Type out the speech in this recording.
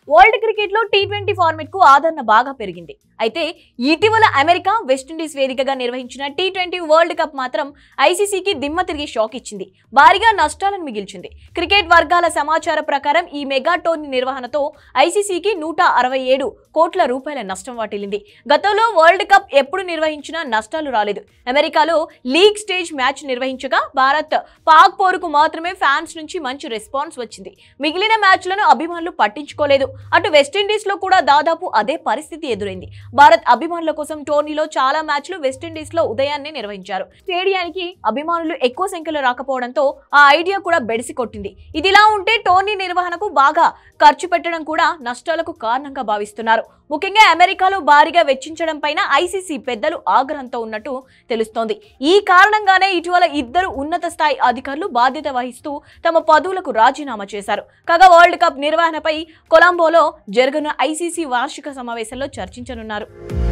World cricket లో టీ20 format కు ఆదరణ బాగా పెరిగింది. అయితే ఇటీవల అమెరికా, వెస్టిండీస్ వేదికగా నిర్వహించిన టీ20 వరల్డ్ కప్ మాత్రం ఐసీసీకి దిమ్మ తిరిగి షాక్ ఇచ్చింది. భారీగా నష్టాలను మిగిల్చింది. క్రికెట్ వర్గాల సమాచార ప్రకారం ఈ మెగా టోర్నీ నిర్వహణతో ఐసీసీకి 167 కోట్ల రూపాయల నష్టం వాటిల్లింది. గతంలో వరల్డ్ కప్ ఎప్పుడు నిర్వహించినా నష్టాలు రాలేదు. అమెరికాలో లీగ్ స్టేజ్ మ్యాచ్ నిర్వహించగా భారత్ పాక్ పోరుకు మాత్రమే ఫ్యాన్స్ నుంచి మంచి రెస్పాన్స్ వచ్చింది. మిగిలిన మ్యాచ్లను అభిమానులు పట్టించుకోలేదు. అటు వెస్టిండీస్ లో కూడా దాదాపు అదే పరిస్థితి ఎదురైంది. భారత్ అభిమానుల కోసం టోర్నీలో చాలా మ్యాచ్లు వెస్టిండీస్ లో ఉదయాన్నే నిర్వహించారు. స్టేడియానికి అభిమానులు ఎక్కువ సంఖ్యలో రాకపోవడంతో ఆ ఐడియా కూడా బెడిసి కొట్టింది. ఇదిలా ఉంటే టోర్నీ నిర్వహణకు బాగా ఖర్చు పెట్టడం కూడా నష్టాలకు కారణంగా భావిస్తున్నారు. ముఖ్యంగా అమెరికాలో భారీగా వెచ్చించడం పైన ఐసీసీ పెద్దలు ఆగ్రహంతో ఉన్నట్టు తెలుస్తోంది. ఈ కారణంగానే ఇటీవల ఇద్దరు ఉన్నత స్థాయి అధికారులు బాధ్యత వహిస్తూ తమ పదవులకు రాజీనామా చేశారు. కాగా వరల్డ్ కప్ నిర్వహణపై కొలంబోలో జరగనున్న ఐసీసీ వార్షిక సమావేశంలో చర్చించనున్నారు.